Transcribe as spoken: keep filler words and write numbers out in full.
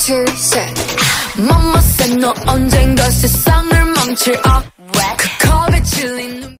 둘, 셋. Mama said 너 언젠가 세상을 망칠 아 그 컵에 질린